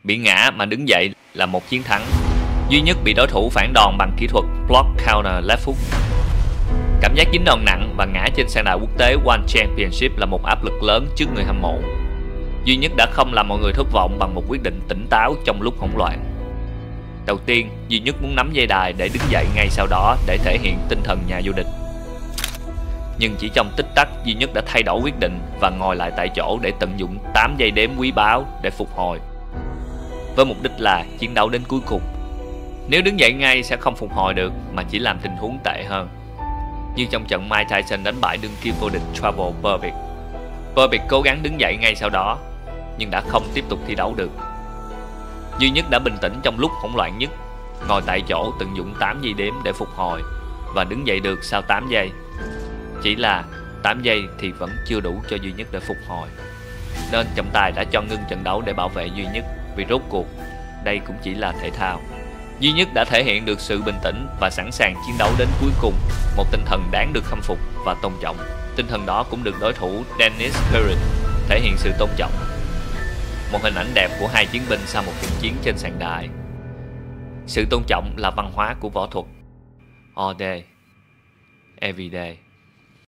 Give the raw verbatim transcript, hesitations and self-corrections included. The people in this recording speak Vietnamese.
Bị ngã mà đứng dậy là một chiến thắng. Duy Nhất bị đối thủ phản đòn bằng kỹ thuật Block Counter Left Hook. Cảm giác dính đòn nặng và ngã trên sàn đài quốc tế One Championship là một áp lực lớn trước người hâm mộ. Duy Nhất đã không làm mọi người thất vọng bằng một quyết định tỉnh táo trong lúc hỗn loạn. Đầu tiên, Duy Nhất muốn nắm dây đài để đứng dậy ngay sau đó để thể hiện tinh thần nhà vô địch. Nhưng chỉ trong tích tắc, Duy Nhất đã thay đổi quyết định và ngồi lại tại chỗ để tận dụng tám giây đếm quý báu để phục hồi, với mục đích là chiến đấu đến cuối cùng. Nếu đứng dậy ngay sẽ không phục hồi được mà chỉ làm tình huống tệ hơn. Như trong trận Mike Tyson đánh bại đương kim vô địch Trouble Berbick. Berbick cố gắng đứng dậy ngay sau đó nhưng đã không tiếp tục thi đấu được. Duy Nhất đã bình tĩnh trong lúc hỗn loạn nhất, ngồi tại chỗ tận dụng tám giây đếm để phục hồi và đứng dậy được sau tám giây. Chỉ là tám giây thì vẫn chưa đủ cho Duy Nhất để phục hồi, nên trọng tài đã cho ngưng trận đấu để bảo vệ Duy Nhất, vì rốt cuộc đây cũng chỉ là thể thao. Duy Nhất đã thể hiện được sự bình tĩnh và sẵn sàng chiến đấu đến cuối cùng, một tinh thần đáng được khâm phục và tôn trọng. Tinh thần đó cũng được đối thủ Dennis Pirin thể hiện sự tôn trọng. Một hình ảnh đẹp của hai chiến binh sau một trận chiến trên sàn đài. Sự tôn trọng là văn hóa của võ thuật. All day, every day.